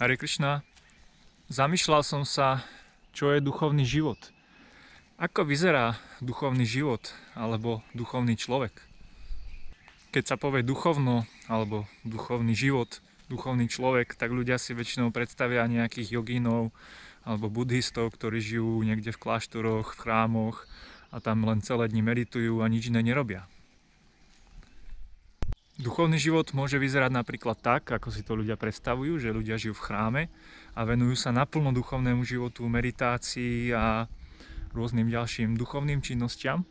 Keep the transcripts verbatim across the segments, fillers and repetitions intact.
Hare Krishna, zamýšľal som sa, čo je duchovný život. Ako vyzerá duchovný život alebo duchovný človek? Keď sa povie duchovno alebo duchovný život, duchovný človek, tak ľudia si väčšinou predstavia nejakých jogínov alebo buddhistov, ktorí žijú niekde v kláštoroch, v chrámoch a tam len celé dni meditujú a nič iné nerobia. Duchovný život môže vyzerať napríklad tak, ako si to ľudia predstavujú, že ľudia žijú v chráme a venujú sa naplno duchovnému životu, meditácii a rôznym ďalším duchovným činnostiam.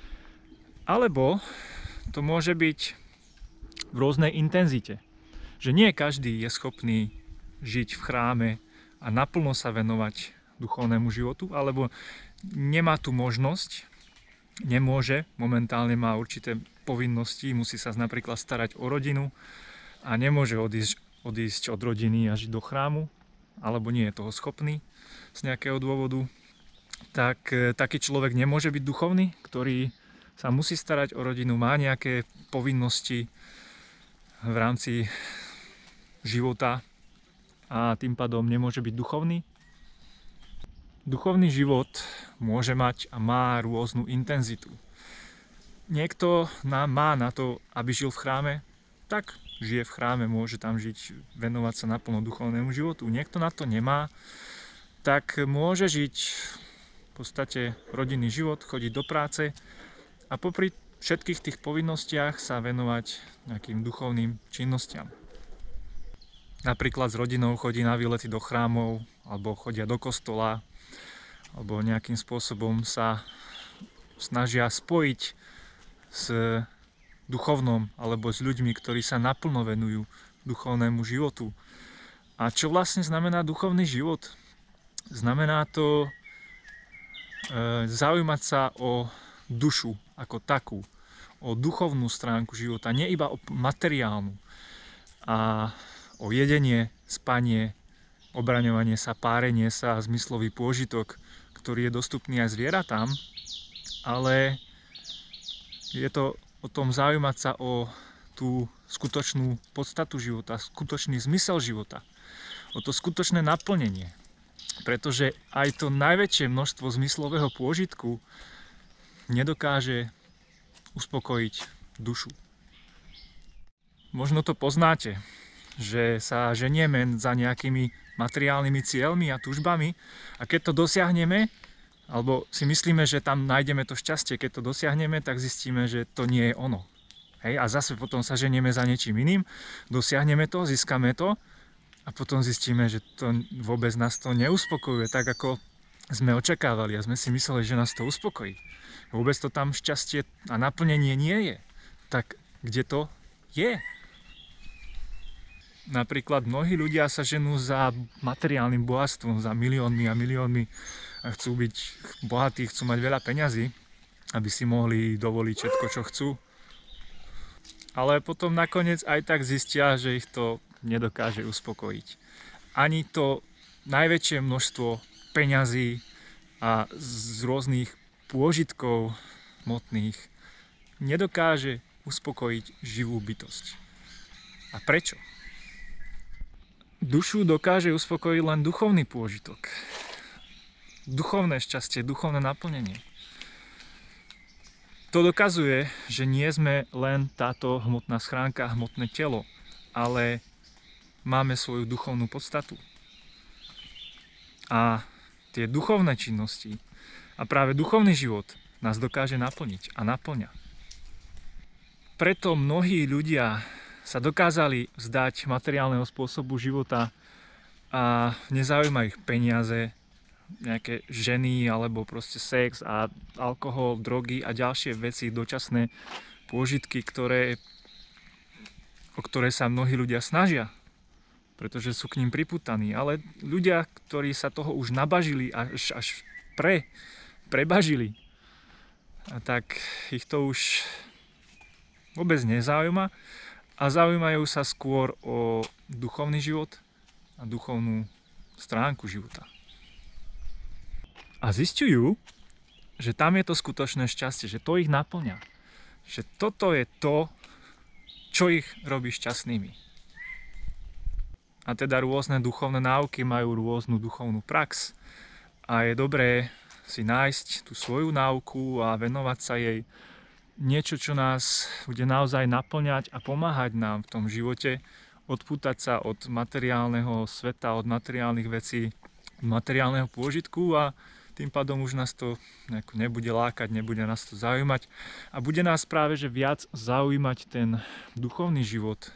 Alebo to môže byť v rôznej intenzite, že nie každý je schopný žiť v chráme a naplno sa venovať duchovnému životu, alebo nemá tu možnosť, nemôže, momentálne má určité povinnosti, musí sa napríklad starať o rodinu a nemôže odísť, odísť od rodiny a žiť do chrámu, alebo nie je toho schopný z nejakého dôvodu, tak taký človek nemôže byť duchovný, ktorý sa musí starať o rodinu, má nejaké povinnosti v rámci života a tým pádom nemôže byť duchovný. Duchovný život môže mať a má rôznu intenzitu. Niekto má na to, aby žil v chráme, tak žije v chráme, môže tam žiť, venovať sa naplno duchovnému životu. Niekto na to nemá, tak môže žiť v podstate rodinný život, chodiť do práce a popri všetkých tých povinnostiach sa venovať nejakým duchovným činnostiam. Napríklad s rodinou chodí na výlety do chrámov, alebo chodia do kostola, alebo nejakým spôsobom sa snažia spojiť s duchovnom alebo s ľuďmi, ktorí sa naplno venujú duchovnému životu. A čo vlastne znamená duchovný život? Znamená to e, zaujímať sa o dušu ako takú, o duchovnú stránku života, nie iba o materiálnu. A o jedenie, spanie, obraňovanie sa, párenie sa, zmyslový pôžitok, ktorý je dostupný aj zvieratám, ale je to o tom zaujímať sa o tú skutočnú podstatu života, skutočný zmysel života, o to skutočné naplnenie. Pretože aj to najväčšie množstvo zmyslového pôžitku nedokáže uspokojiť dušu. Možno to poznáte, že sa ženieme za nejakými materiálnymi cieľmi a túžbami a keď to dosiahneme, alebo si myslíme, že tam nájdeme to šťastie, keď to dosiahneme, tak zistíme, že to nie je ono. Hej? A zase potom sa ženieme za niečím iným, dosiahneme to, získame to a potom zistíme, že to vôbec nás to neuspokojuje tak, ako sme očakávali a sme si mysleli, že nás to uspokojí. Vôbec to tam šťastie a naplnenie nie je. Tak kde to je? Napríklad mnohí ľudia sa ženú za materiálnym bohatstvom, za miliónmi a miliónmi a chcú byť bohatí, chcú mať veľa peňazí, aby si mohli dovoliť všetko, čo chcú. Ale potom nakoniec aj tak zistia, že ich to nedokáže uspokojiť. Ani to najväčšie množstvo peňazí a z rôznych pôžitkov hmotných nedokáže uspokojiť živú bytosť. A prečo? Dušu dokáže uspokojiť len duchovný pôžitok. Duchovné šťastie, duchovné naplnenie. To dokazuje, že nie sme len táto hmotná schránka, hmotné telo, ale máme svoju duchovnú podstatu. A tie duchovné činnosti a práve duchovný život nás dokáže naplniť a naplňa. Preto mnohí ľudia sa dokázali vzdať materiálneho spôsobu života a nezaujímajú ich peniaze, nejaké ženy alebo proste sex a alkohol, drogy a ďalšie veci, dočasné pôžitky, ktoré, o ktoré sa mnohí ľudia snažia, pretože sú k ním pripútaní. Ale ľudia, ktorí sa toho už nabažili až, až pre, prebažili, a tak ich to už vôbec nezaujíma. A zaujímajú sa skôr o duchovný život a duchovnú stránku života. A zisťujú, že tam je to skutočné šťastie, že to ich naplňa. Že toto je to, čo ich robí šťastnými. A teda rôzne duchovné náuky majú rôznu duchovnú prax a je dobré si nájsť tú svoju náuku a venovať sa jej, niečo, čo nás bude naozaj naplňať a pomáhať nám v tom živote, odpútať sa od materiálneho sveta, od materiálnych vecí, od materiálneho pôžitku a tým pádom už nás to nebude lákať, nebude nás to zaujímať a bude nás práve že viac zaujímať ten duchovný život.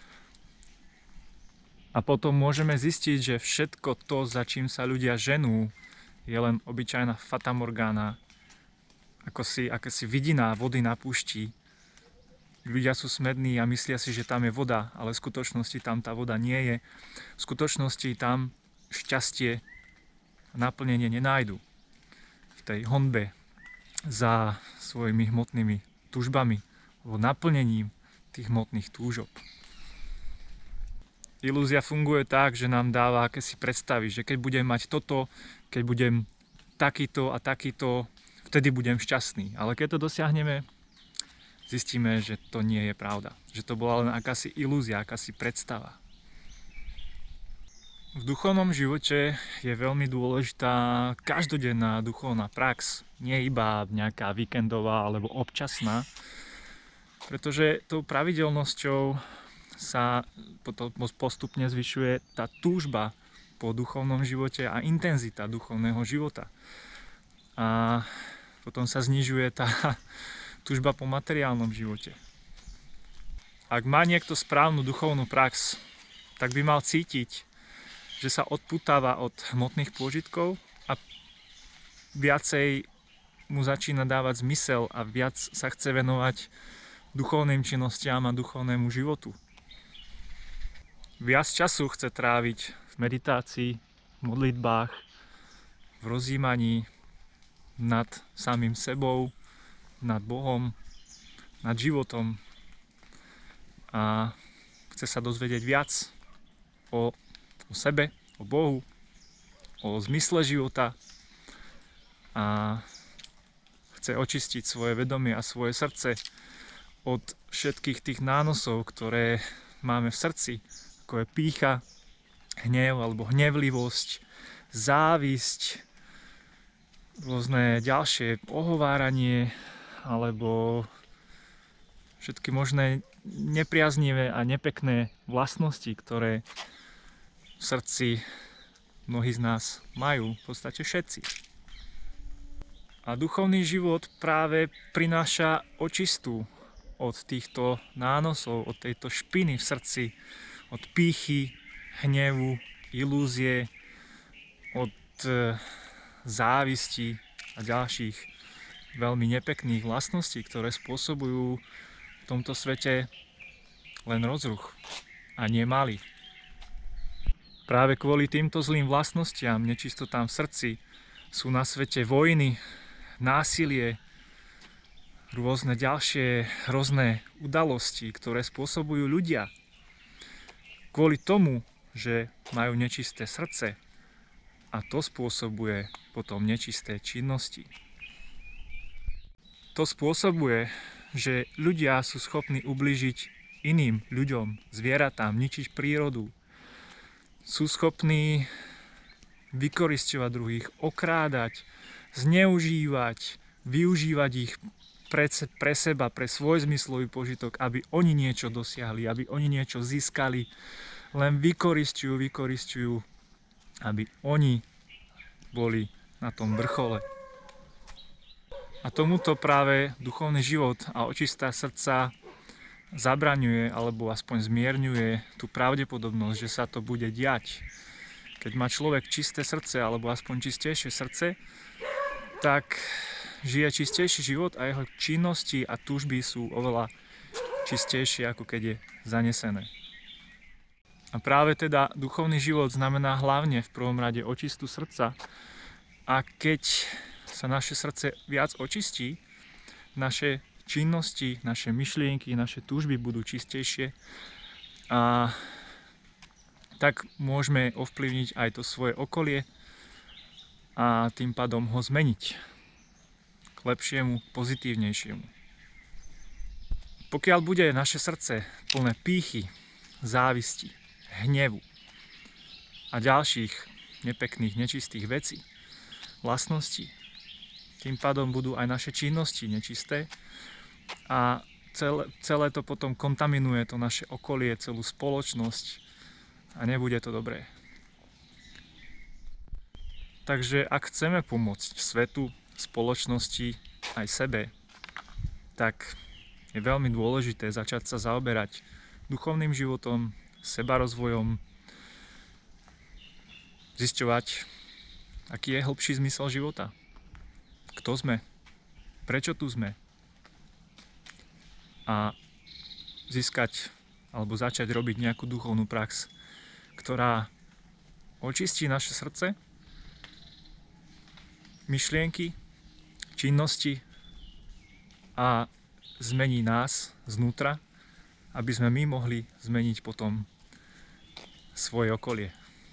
A potom môžeme zistiť, že všetko to, za čím sa ľudia ženú, je len obyčajná fatamorgána, ako si, ako si vidina vody na púšti. Ľudia sú smední a myslia si, že tam je voda, ale v skutočnosti tam tá voda nie je. V skutočnosti tam šťastie a naplnenie nenájdu. V tej honbe za svojimi hmotnými túžbami, alebo naplnením tých hmotných túžob. Ilúzia funguje tak, že nám dáva akési predstavy, že keď budem mať toto, keď budem takýto a takýto, vtedy budem šťastný. Ale keď to dosiahneme, zistíme, že to nie je pravda. Že to bola len akási ilúzia, akási predstava. V duchovnom živote je veľmi dôležitá každodenná duchovná prax, nie iba nejaká víkendová alebo občasná, pretože tou pravidelnosťou sa potom postupne zvyšuje tá túžba po duchovnom živote a intenzita duchovného života. A potom sa znižuje tá túžba po materiálnom živote. Ak má niekto správnu duchovnú prax, tak by mal cítiť, že sa odputáva od hmotných pôžitkov a viacej mu začína dávať zmysel a viac sa chce venovať duchovným činnostiam a duchovnému životu. Viac času chce tráviť v meditácii, v modlitbách, v rozjímaní nad samým sebou, nad Bohom, nad životom a chce sa dozvedieť viac o o sebe, o Bohu, o zmysle života a chce očistiť svoje vedomie a svoje srdce od všetkých tých nánosov, ktoré máme v srdci, ako je pýcha, hnev alebo hnevlivosť, závisť, rôzne ďalšie ohováranie alebo všetky možné nepriaznivé a nepekné vlastnosti, ktoré v srdci mnohí z nás majú, v podstate všetci. A duchovný život práve prináša očistu od týchto nánosov, od tejto špiny v srdci, od pýchy, hnevu, ilúzie, od závisti a ďalších veľmi nepekných vlastností, ktoré spôsobujú v tomto svete len rozruch a nie malý. Práve kvôli týmto zlým vlastnostiam, nečistotám v srdci, sú na svete vojny, násilie, rôzne ďalšie hrozné udalosti, ktoré spôsobujú ľudia. Kvôli tomu, že majú nečisté srdce a to spôsobuje potom nečisté činnosti. To spôsobuje, že ľudia sú schopní ublížiť iným ľuďom, zvieratám, ničiť prírodu. Sú schopní vykorisťovať druhých, okrádať, zneužívať, využívať ich pre, pre seba, pre svoj zmyslový požitok, aby oni niečo dosiahli, aby oni niečo získali. Len vykoristujú, vykoristujú, aby oni boli na tom vrchole. A tomuto práve duchovný život a očistá srdca zabraňuje alebo aspoň zmierňuje tú pravdepodobnosť, že sa to bude diať. Keď má človek čisté srdce alebo aspoň čistejšie srdce, tak žije čistejší život a jeho činnosti a túžby sú oveľa čistejšie, ako keď je zanesené. A práve teda duchovný život znamená hlavne v prvom rade očistu srdca. A keď sa naše srdce viac očistí, naše činnosti, naše myšlienky, naše túžby budú čistejšie a tak môžeme ovplyvniť aj to svoje okolie a tým pádom ho zmeniť k lepšiemu, pozitívnejšiemu. Pokiaľ bude naše srdce plné pýchy, závisti, hnevu, a ďalších nepekných, nečistých vecí, vlastností. Tým pádom budú aj naše činnosti nečisté a celé, celé to potom kontaminuje to naše okolie, celú spoločnosť a nebude to dobré. Takže ak chceme pomôcť svetu, spoločnosti, aj sebe, tak je veľmi dôležité začať sa zaoberať duchovným životom, sebarozvojom, zisťovať, aký je hlbší zmysel života. Kto sme? Prečo tu sme? A získať alebo začať robiť nejakú duchovnú prax, ktorá očistí naše srdce, myšlienky, činnosti a zmení nás znútra, aby sme my mohli zmeniť potom svoje okolie.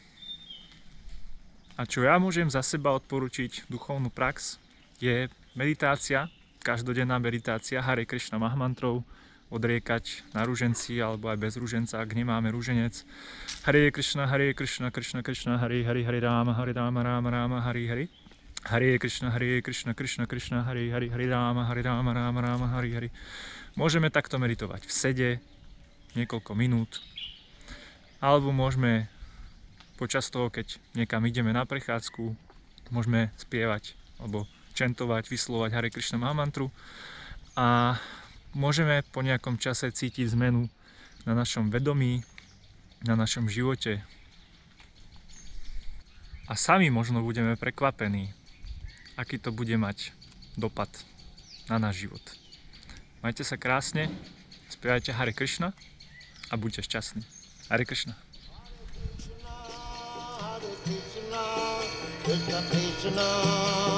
A čo ja môžem za seba odporučiť duchovnú prax, je meditácia, každodenná meditácia Hare Krishna Mahamantrou, odriekať na ruženci alebo aj bez ruženca, ak nemáme ruženec. Hare Krishna, Hare Krishna, Krishna Krishna, Hare Hare, Hare Rama, Hare Rama, Rama Rama, Hare Hare. Hare Krishna, Hare Krishna, Krishna Krishna, Hare Hare, Hare Rama, Hare Rama, Rama Rama, Hare Hare. Môžeme takto meditovať v sede niekoľko minút, alebo môžeme počas toho, keď niekam ideme na prechádzku, môžeme spievať alebo čentovať, vyslovať Hare Krishna Mahamantru a môžeme po nejakom čase cítiť zmenu na našom vedomí, na našom živote. A sami možno budeme prekvapení, aký to bude mať dopad na náš život. Majte sa krásne, spievajte Hare Krishna a buďte šťastní. Hare Krishna. Krishna Krishna